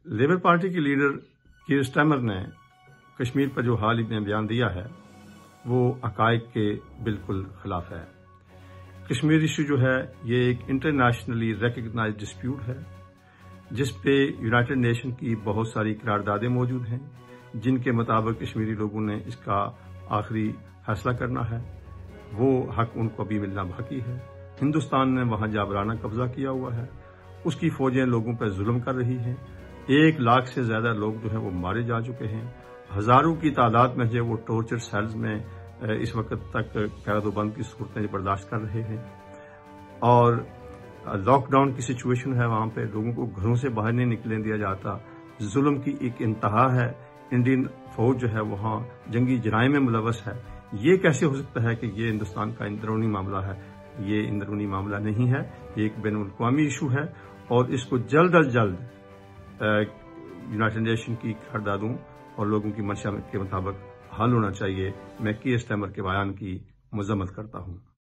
Labour party کے leader Keir Starmer نے کشمیر پر جو حال ہی میں بیان دیا ہے وہ حقائق کے بالکل خلاف ہے۔ کشمیر ایشو جو ہے یہ ایک انٹرنیشنلی ریکگنائز ڈسپیوٹ ہے جس پہ یونائٹڈ نیشن کی بہت ساری قراردادیں موجود ہیں جن کے مطابق کشمیری لوگوں نے اس کا آخری فیصلہ کرنا ہے۔ وہ حق ان کو ابھی ملنا باقی ہے۔ ہندوستان نے وہاں جابرانہ قبضہ کیا ہوا ہے، اس کی فوجیں لوگوں پر ظلم کر رہی ہیں، 1 لاکھ سے زیادہ لوگ جو ہیں وہ مارے جا چکے ہیں، ہزاروں کی تعداد میں جو وہ ٹورچر سیلز میں اس وقت تک قید و بند کی صورتیں برداشت کر رہے ہیں، اور لاک ڈاؤن کی سچویشن ہے، وہاں پہ لوگوں کو گھروں سے باہر نہیں نکلنے دیا جاتا، ظلم کی ایک انتہا ہے۔ انڈین فوج جو ہے وہاں جنگی جرائم میں ملوث ہے۔ یہ کیسے ہو سکتا ہے کہ یہ ہندوستان کا اندرونی معاملہ ہے؟ یہ اندرونی معاملہ نہیں ہے، یہ ایک بین الاقوامی ایشو ہے اور اس کو جلد از جلد یونائٹڈ نیشن کی قراردادوں اور لوگوں کی منشا کے مطابق حل ہونا چاہیے۔ میں کیر سٹارمر کے بیان کی مذمت کرتا ہوں۔